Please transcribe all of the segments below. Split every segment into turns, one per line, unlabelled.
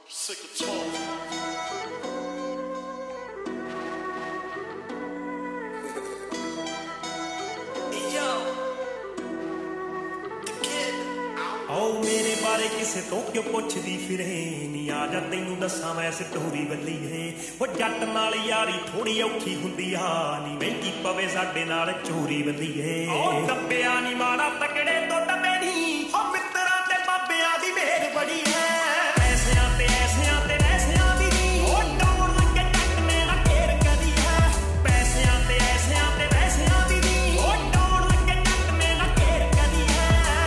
Sick of talk.
आओ मेरे बारे किसे तो क्यों पुछदी फिरे नी आ जा तैनू दसां मैं स्टोरी वल्ली है वो जट नाल यारी थोड़ी औखी हुंदी आ नी महंगी पवे साडे नाल चोरी वल्ली है ओ डब्बिया नी माड़ा तकड़े तो डब्बे नी ओ मित्तरां ते बाबियां दी मेहर बड़ी है पैसियां ते पैसियां दी ओ डोर लगे जट ने ना घेर करी है पैसियां ते पैसियां दी ओ डोर लगे जट ने ना घेर करी है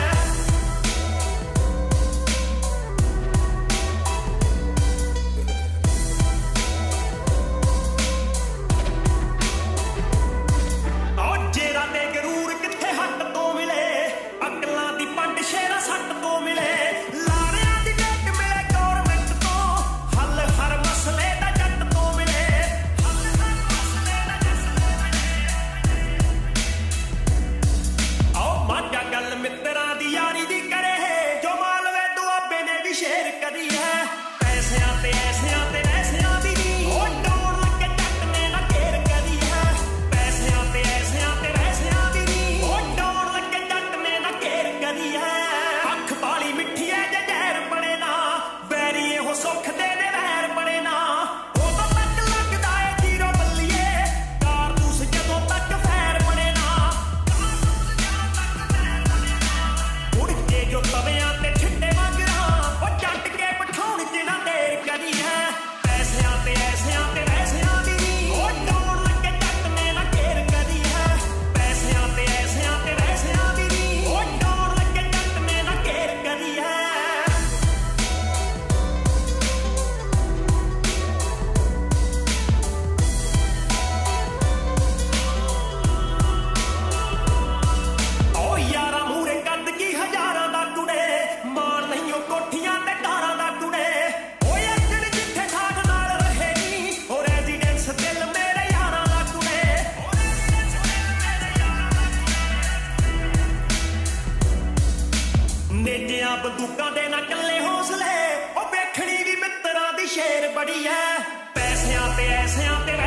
बंदूकां दे ना कल्ले हौसले ओ वेखणी वी मित्तरां दी शेर बड़ी है पैसियां ते